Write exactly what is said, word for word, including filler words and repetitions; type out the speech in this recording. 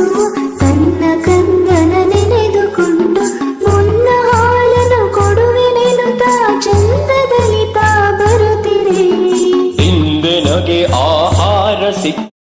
ಹಸುವು ತನ್ನ ಕಂದನ ನೆನೆದುಕೊಂಡು ಮುನ್ನ ಹಾಲನ್ನು ಕೊಡುವೆನೆನುತ್ತಾ ಚಂದದಲ್ಲಿ ತಾ ಬರುತ್ತಿದೆ. ಇಂದು ನಗೆ ಆಹಾರ ಸಿಕ್ಕ